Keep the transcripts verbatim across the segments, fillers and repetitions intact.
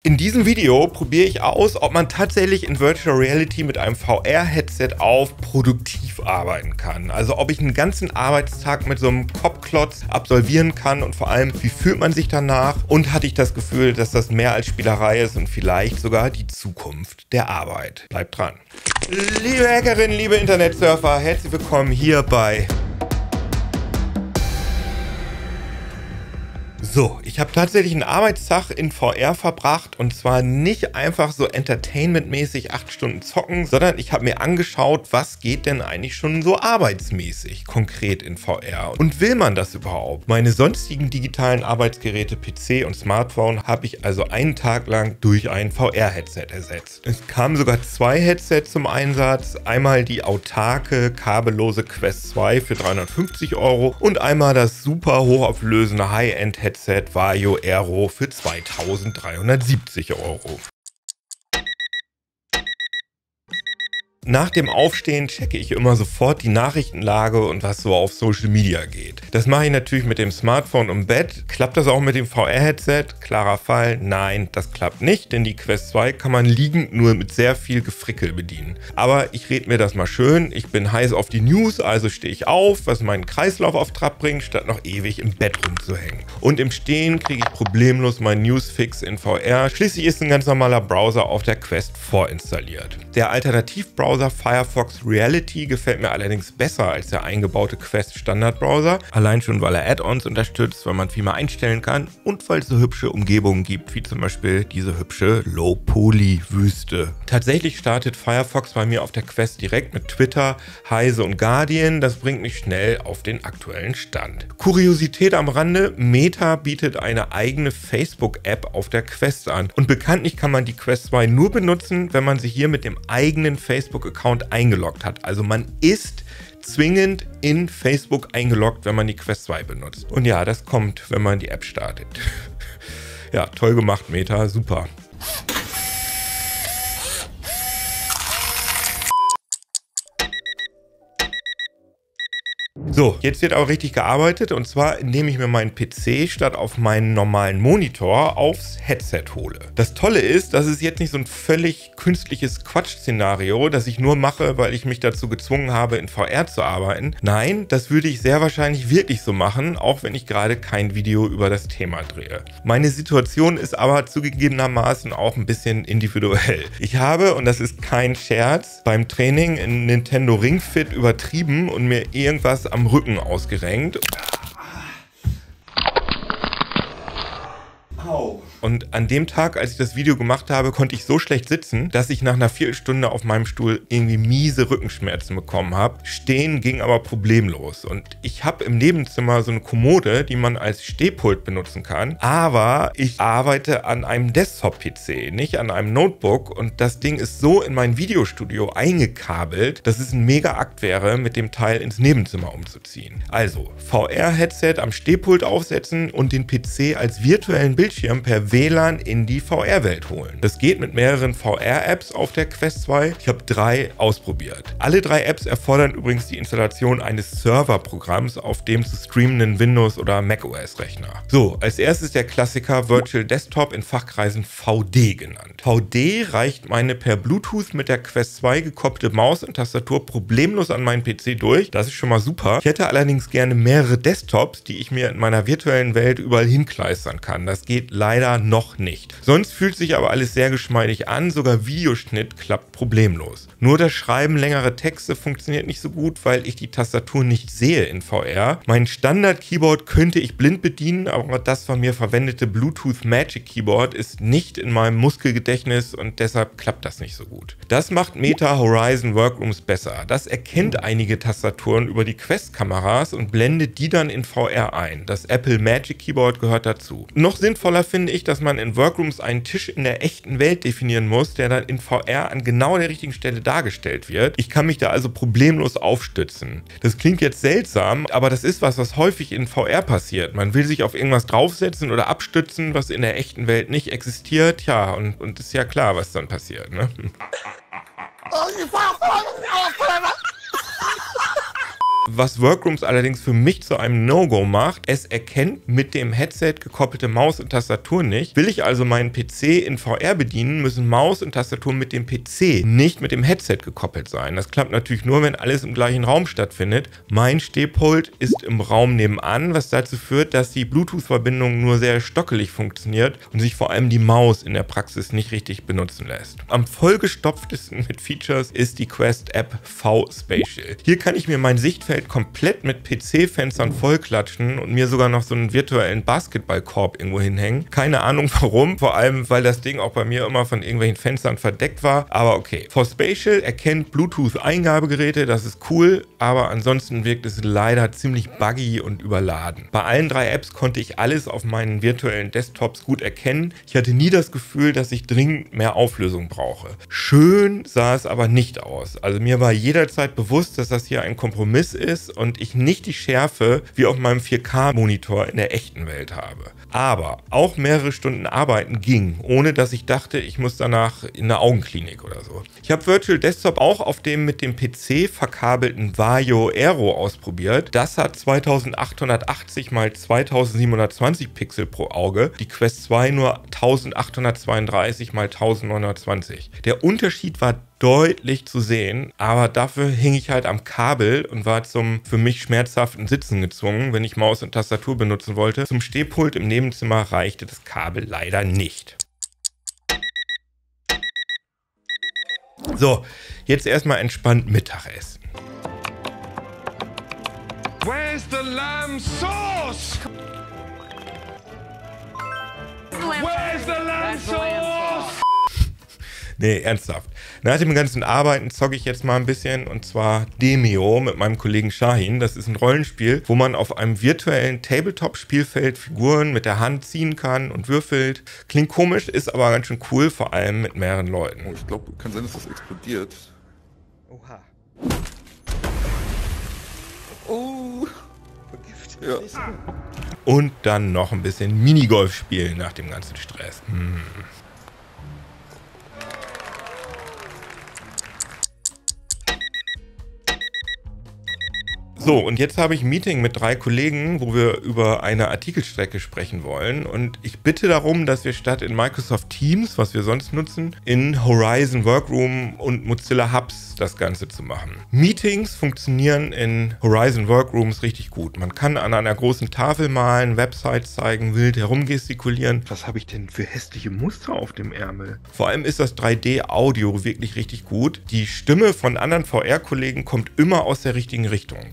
In diesem Video probiere ich aus, ob man tatsächlich in Virtual Reality mit einem V R-Headset auf produktiv arbeiten kann. Also ob ich einen ganzen Arbeitstag mit so einem Kopfklotz absolvieren kann und vor allem, wie fühlt man sich danach? Und hatte ich das Gefühl, dass das mehr als Spielerei ist und vielleicht sogar die Zukunft der Arbeit. Bleibt dran. Liebe Hackerinnen, liebe Internetsurfer, herzlich willkommen hier bei... So, ich habe tatsächlich einen Arbeitstag in V R verbracht und zwar nicht einfach so entertainmentmäßig acht Stunden zocken, sondern ich habe mir angeschaut, was geht denn eigentlich schon so arbeitsmäßig konkret in V R und will man das überhaupt? Meine sonstigen digitalen Arbeitsgeräte P C und Smartphone habe ich also einen Tag lang durch ein V R-Headset ersetzt. Es kamen sogar zwei Headsets zum Einsatz, einmal die autarke kabellose Quest zwei für dreihundertfünfzig Euro und einmal das super hochauflösende High-End-Headset Vario Aero für zweitausenddreihundertsiebzig Euro. Nach dem Aufstehen checke ich immer sofort die Nachrichtenlage und was so auf Social Media geht. Das mache ich natürlich mit dem Smartphone im Bett. Klappt das auch mit dem V R-Headset? Klarer Fall, nein, das klappt nicht, denn die Quest zwei kann man liegend nur mit sehr viel Gefrickel bedienen. Aber ich rede mir das mal schön, ich bin heiß auf die News, also stehe ich auf, was meinen Kreislauf auf Trab bringt, statt noch ewig im Bett rumzuhängen. Und im Stehen kriege ich problemlos meinen Newsfix in V R. Schließlich ist ein ganz normaler Browser auf der Quest vorinstalliert. Der Alternativbrowser Firefox Reality gefällt mir allerdings besser als der eingebaute Quest Standard-Browser. Allein schon, weil er Add-ons unterstützt, weil man viel mehr einstellen kann und weil es so hübsche Umgebungen gibt, wie zum Beispiel diese hübsche Low-Poly-Wüste. Tatsächlich startet Firefox bei mir auf der Quest direkt mit Twitter, Heise und Guardian. Das bringt mich schnell auf den aktuellen Stand. Kuriosität am Rande, Meta bietet eine eigene Facebook-App auf der Quest an. Und bekanntlich kann man die Quest zwei nur benutzen, wenn man sich hier mit dem eigenen Facebook Account eingeloggt hat. Also man ist zwingend in Facebook eingeloggt, wenn man die Quest zwei benutzt. Und ja, das kommt, wenn man die App startet. Ja, toll gemacht, Meta, super. So, jetzt wird auch richtig gearbeitet und zwar indem ich mir meinen P C statt auf meinen normalen Monitor aufs Headset hole. Das Tolle ist, das ist jetzt nicht so ein völlig künstliches Quatsch-Szenario, das ich nur mache, weil ich mich dazu gezwungen habe, in V R zu arbeiten. Nein, das würde ich sehr wahrscheinlich wirklich so machen, auch wenn ich gerade kein Video über das Thema drehe. Meine Situation ist aber zugegebenermaßen auch ein bisschen individuell. Ich habe, und das ist kein Scherz, beim Training in Nintendo Ring Fit übertrieben und mir irgendwas am Rücken ausgerenkt. Au. Und an dem Tag, als ich das Video gemacht habe, konnte ich so schlecht sitzen, dass ich nach einer Viertelstunde auf meinem Stuhl irgendwie miese Rückenschmerzen bekommen habe. Stehen ging aber problemlos. Und ich habe im Nebenzimmer so eine Kommode, die man als Stehpult benutzen kann. Aber ich arbeite an einem Desktop-P C, nicht an einem Notebook. Und das Ding ist so in mein Videostudio eingekabelt, dass es ein Mega-Akt wäre, mit dem Teil ins Nebenzimmer umzuziehen. Also V R-Headset am Stehpult aufsetzen und den P C als virtuellen Bildschirm per W L A N in die V R-Welt holen. Das geht mit mehreren V R-Apps auf der Quest zwei. Ich habe drei ausprobiert. Alle drei Apps erfordern übrigens die Installation eines Serverprogramms auf dem zu streamenden Windows- oder macOS-Rechner. So, als erstes der Klassiker Virtual Desktop, in Fachkreisen V D genannt. V D reicht meine per Bluetooth mit der Quest zwei gekoppelte Maus und Tastatur problemlos an meinen P C durch. Das ist schon mal super. Ich hätte allerdings gerne mehrere Desktops, die ich mir in meiner virtuellen Welt überall hinkleistern kann. Das geht leider noch nicht. Sonst fühlt sich aber alles sehr geschmeidig an, sogar Videoschnitt klappt problemlos. Nur das Schreiben längerer Texte funktioniert nicht so gut, weil ich die Tastatur nicht sehe in V R. Mein Standard-Keyboard könnte ich blind bedienen, aber das von mir verwendete Bluetooth Magic Keyboard ist nicht in meinem Muskelgedächtnis und deshalb klappt das nicht so gut. Das macht Meta Horizon Workrooms besser. Das erkennt einige Tastaturen über die Quest-Kameras und blendet die dann in V R ein. Das Apple Magic Keyboard gehört dazu. Noch sinnvoller finde ich, dass man in Workrooms einen Tisch in der echten Welt definieren muss, der dann in V R an genau der richtigen Stelle dargestellt wird. Ich kann mich da also problemlos aufstützen. Das klingt jetzt seltsam, aber das ist was, was häufig in V R passiert. Man will sich auf irgendwas draufsetzen oder abstützen, was in der echten Welt nicht existiert. Ja, und, und ist ja klar, was dann passiert, ne? Was Workrooms allerdings für mich zu einem No-Go macht, es erkennt mit dem Headset gekoppelte Maus und Tastatur nicht. Will ich also meinen P C in V R bedienen, müssen Maus und Tastatur mit dem P C, nicht mit dem Headset gekoppelt sein. Das klappt natürlich nur, wenn alles im gleichen Raum stattfindet. Mein Stehpult ist im Raum nebenan, was dazu führt, dass die Bluetooth-Verbindung nur sehr stockelig funktioniert und sich vor allem die Maus in der Praxis nicht richtig benutzen lässt. Am vollgestopftesten mit Features ist die Quest-App V-Spatial. Hier kann ich mir mein Sichtfeld komplett mit P C-Fenstern vollklatschen und mir sogar noch so einen virtuellen Basketballkorb irgendwo hinhängen. Keine Ahnung warum, vor allem weil das Ding auch bei mir immer von irgendwelchen Fenstern verdeckt war, aber okay. V-Spatial erkennt Bluetooth-Eingabegeräte, das ist cool, aber ansonsten wirkt es leider ziemlich buggy und überladen. Bei allen drei Apps konnte ich alles auf meinen virtuellen Desktops gut erkennen. Ich hatte nie das Gefühl, dass ich dringend mehr Auflösung brauche. Schön sah es aber nicht aus. Also mir war jederzeit bewusst, dass das hier ein Kompromiss ist und ich nicht die Schärfe wie auf meinem vier K Monitor in der echten Welt habe. Aber auch mehrere Stunden arbeiten ging, ohne dass ich dachte, ich muss danach in eine Augenklinik oder so. Ich habe Virtual Desktop auch auf dem mit dem P C verkabelten Vario Aero ausprobiert. Das hat zweitausendachthundertachtzig mal zweitausendsiebenhundertzwanzig Pixel pro Auge, die Quest zwei nur eintausendachthundertzweiunddreißig mal eintausendneunhundertzwanzig. Der Unterschied war deutlich zu sehen, aber dafür hing ich halt am Kabel und war zum für mich schmerzhaften Sitzen gezwungen, wenn ich Maus und Tastatur benutzen wollte. Zum Stehpult im Nebenzimmer reichte das Kabel leider nicht. So, jetzt erstmal entspannt Mittagessen. Where's the lamb sauce? Where's the lamb sauce? Nee, ernsthaft. Nach dem ganzen Arbeiten zocke ich jetzt mal ein bisschen, und zwar Demeo mit meinem Kollegen Shahin. Das ist ein Rollenspiel, wo man auf einem virtuellen Tabletop-Spielfeld Figuren mit der Hand ziehen kann und würfelt. Klingt komisch, ist aber ganz schön cool, vor allem mit mehreren Leuten. Oh, ich glaube, kann sein, dass das explodiert. Oha. Oh, vergiftet. Ja. Und dann noch ein bisschen Minigolf spielen nach dem ganzen Stress. Hm. So, und jetzt habe ich ein Meeting mit drei Kollegen, wo wir über eine Artikelstrecke sprechen wollen. Und ich bitte darum, dass wir statt in Microsoft Teams, was wir sonst nutzen, in Horizon Workroom und Mozilla Hubs das Ganze zu machen. Meetings funktionieren in Horizon Workrooms richtig gut. Man kann an einer großen Tafel malen, Websites zeigen, wild herumgestikulieren. Was habe ich denn für hässliche Muster auf dem Ärmel? Vor allem ist das drei D-Audio wirklich richtig gut. Die Stimme von anderen V R-Kollegen kommt immer aus der richtigen Richtung.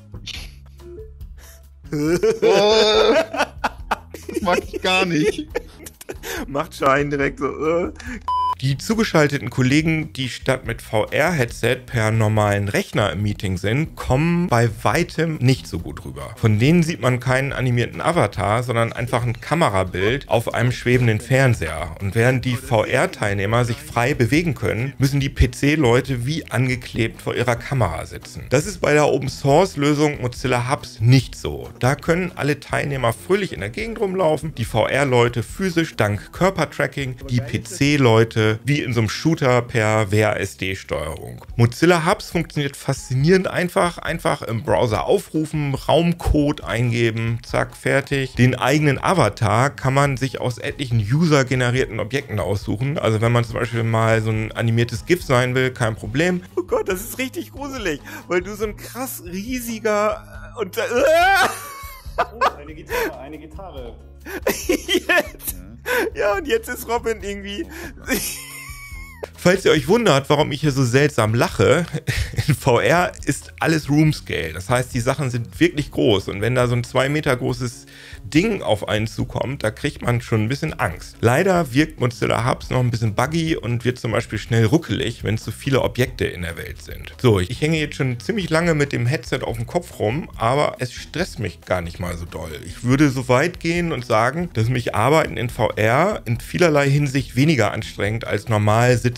Oh, das mag ich gar nicht. Macht Schein direkt so. Uh. Die zugeschalteten Kollegen, die statt mit V R-Headset per normalen Rechner im Meeting sind, kommen bei weitem nicht so gut rüber. Von denen sieht man keinen animierten Avatar, sondern einfach ein Kamerabild auf einem schwebenden Fernseher. Und während die V R-Teilnehmer sich frei bewegen können, müssen die P C-Leute wie angeklebt vor ihrer Kamera sitzen. Das ist bei der Open-Source-Lösung Mozilla Hubs nicht so. Da können alle Teilnehmer fröhlich in der Gegend rumlaufen, die V R-Leute physisch dank Körpertracking, die P C-Leute wie in so einem Shooter per W A S D-Steuerung. Mozilla Hubs funktioniert faszinierend einfach. Einfach im Browser aufrufen, Raumcode eingeben, zack, fertig. Den eigenen Avatar kann man sich aus etlichen user-generierten Objekten aussuchen. Also wenn man zum Beispiel mal so ein animiertes GIF sein will, kein Problem. Oh Gott, das ist richtig gruselig, weil du so ein krass riesiger und... Oh, eine Gitarre, eine Gitarre. Jetzt. Ja, und jetzt ist Robin irgendwie... Falls ihr euch wundert, warum ich hier so seltsam lache, in V R ist alles Room Scale. Das heißt, die Sachen sind wirklich groß. Und wenn da so ein zwei Meter großes Ding auf einen zukommt, da kriegt man schon ein bisschen Angst. Leider wirkt Mozilla Hubs noch ein bisschen buggy und wird zum Beispiel schnell ruckelig, wenn zu viele Objekte in der Welt sind. So, ich hänge jetzt schon ziemlich lange mit dem Headset auf dem Kopf rum, aber es stresst mich gar nicht mal so doll. Ich würde so weit gehen und sagen, dass mich Arbeiten in V R in vielerlei Hinsicht weniger anstrengend als normal sitzen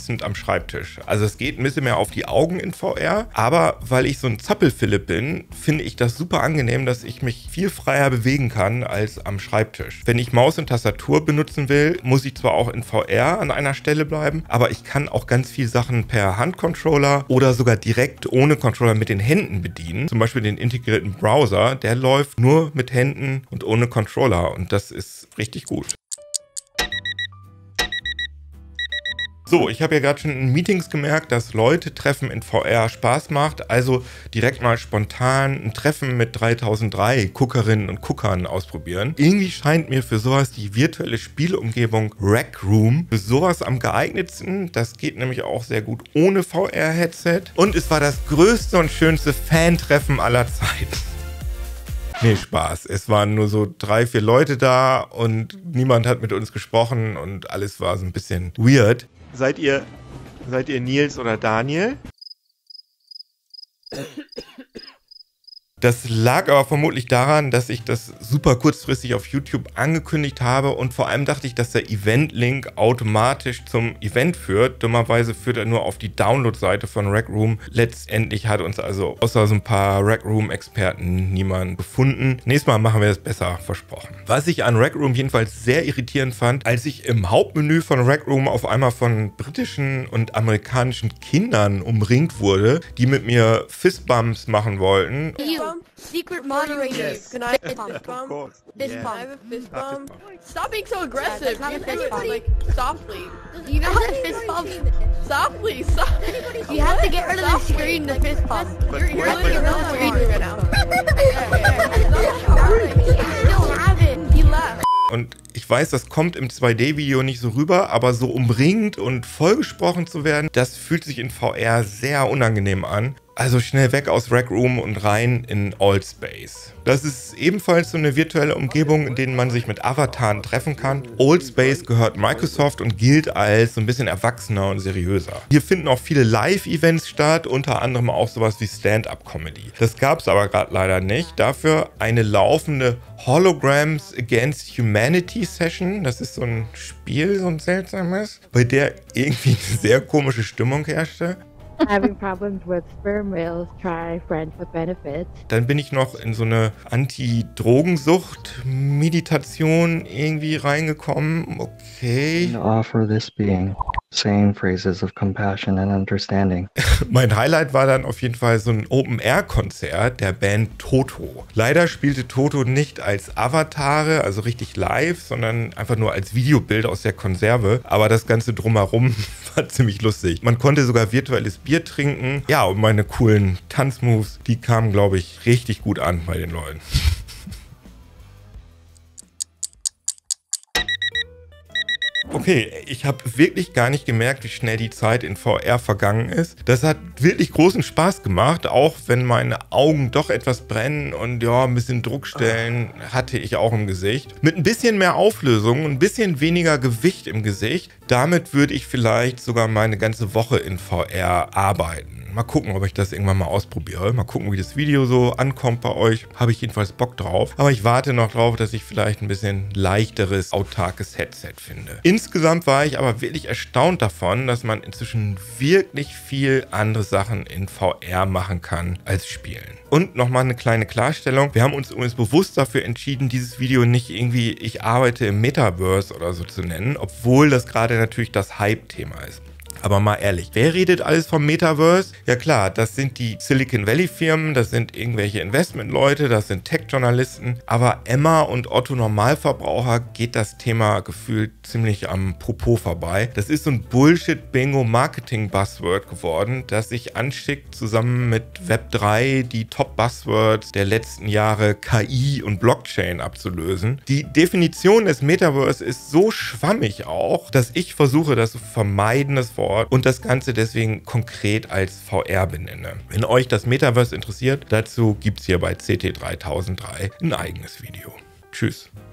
sitzend am Schreibtisch. Also es geht ein bisschen mehr auf die Augen in V R, aber weil ich so ein Zappelphilipp bin, finde ich das super angenehm, dass ich mich viel freier bewegen kann als am Schreibtisch. Wenn ich Maus und Tastatur benutzen will, muss ich zwar auch in V R an einer Stelle bleiben, aber ich kann auch ganz viele Sachen per Handcontroller oder sogar direkt ohne Controller mit den Händen bedienen. Zum Beispiel den integrierten Browser, der läuft nur mit Händen und ohne Controller und das ist richtig gut. So, ich habe ja gerade schon in Meetings gemerkt, dass Leute Treffen in V R Spaß macht, also direkt mal spontan ein Treffen mit dreitausenddrei Guckerinnen und Guckern ausprobieren. Irgendwie scheint mir für sowas die virtuelle Spielumgebung Rec Room für sowas am geeignetsten. Das geht nämlich auch sehr gut ohne V R-Headset. Und es war das größte und schönste Fan-Treffen aller Zeiten. Nee, Spaß. Es waren nur so drei, vier Leute da und niemand hat mit uns gesprochen und alles war so ein bisschen weird. Seid ihr, seid ihr Nils oder Daniel? Das lag aber vermutlich daran, dass ich das super kurzfristig auf YouTube angekündigt habe und vor allem dachte ich, dass der Event-Link automatisch zum Event führt. Dummerweise führt er nur auf die Download-Seite von Rec Room. Letztendlich hat uns also außer so ein paar Rec Room-Experten niemand gefunden. Nächstes Mal machen wir das besser, versprochen. Was ich an Rec Room jedenfalls sehr irritierend fand, als ich im Hauptmenü von Rec Room auf einmal von britischen und amerikanischen Kindern umringt wurde, die mit mir Fistbumps machen wollten. Secret moderator. Can I fist bump? Fist bump. I have a fist bump. Stop being so aggressive. You fist bump. Like, softly. You know how to fist bump? Softly. Stop. You have to get rid of the screen to fist bump. You're, you're looking at the screen right now. You still have it. He left. Und ich weiß, das kommt im zwei D Video nicht so rüber, aber so umringt und vollgesprochen zu werden, das fühlt sich in V R sehr unangenehm an. Also schnell weg aus Rec Room und rein in Altspace. Das ist ebenfalls so eine virtuelle Umgebung, in der man sich mit Avataren treffen kann. Altspace gehört Microsoft und gilt als so ein bisschen erwachsener und seriöser. Hier finden auch viele Live-Events statt, unter anderem auch sowas wie Stand-Up-Comedy. Das gab es aber gerade leider nicht. Dafür eine laufende Holograms Against Humanity Session. Das ist so ein Spiel, so ein seltsames, bei der irgendwie eine sehr komische Stimmung herrschte. Having problems with sperm whales, try Friends with Benefits. Dann bin ich noch in so eine Anti-Drogensucht-Meditation irgendwie reingekommen. Okay. Offer this being, saying phrases of compassion and understanding. Mein Highlight war dann auf jeden Fall so ein Open-Air-Konzert der Band Toto. Leider spielte Toto nicht als Avatare, also richtig live, sondern einfach nur als Videobild aus der Konserve. Aber das Ganze drumherum war ziemlich lustig. Man konnte sogar virtuelles Bier trinken. Ja, und meine coolen Tanzmoves, die kamen, glaube ich, richtig gut an bei den Leuten. Okay, ich habe wirklich gar nicht gemerkt, wie schnell die Zeit in V R vergangen ist. Das hat wirklich großen Spaß gemacht, auch wenn meine Augen doch etwas brennen und ja, ein bisschen Druckstellen hatte ich auch im Gesicht. Mit ein bisschen mehr Auflösung, ein bisschen weniger Gewicht im Gesicht, damit würde ich vielleicht sogar meine ganze Woche in V R arbeiten. Mal gucken, ob ich das irgendwann mal ausprobiere. Mal gucken, wie das Video so ankommt bei euch. Habe ich jedenfalls Bock drauf. Aber ich warte noch drauf, dass ich vielleicht ein bisschen leichteres, autarkes Headset finde. Insgesamt war ich aber wirklich erstaunt davon, dass man inzwischen wirklich viel andere Sachen in V R machen kann als spielen. Und nochmal eine kleine Klarstellung. Wir haben uns übrigens bewusst dafür entschieden, dieses Video nicht irgendwie ich arbeite im Metaverse oder so zu nennen, obwohl das gerade natürlich das Hype-Thema ist. Aber mal ehrlich, wer redet alles vom Metaverse? Ja klar, das sind die Silicon Valley Firmen, das sind irgendwelche Investmentleute, das sind Tech-Journalisten. Aber Emma und Otto Normalverbraucher geht das Thema gefühlt ziemlich am Popo vorbei. Das ist so ein Bullshit-Bingo-Marketing-Buzzword geworden, das sich anschickt, zusammen mit Web drei die Top-Buzzwords der letzten Jahre K I und Blockchain abzulösen. Die Definition des Metaverse ist so schwammig auch, dass ich versuche, das zu vermeiden, das Wort, und das Ganze deswegen konkret als V R benenne. Wenn euch das Metaverse interessiert, dazu gibt es hier bei C T dreitausenddrei ein eigenes Video. Tschüss.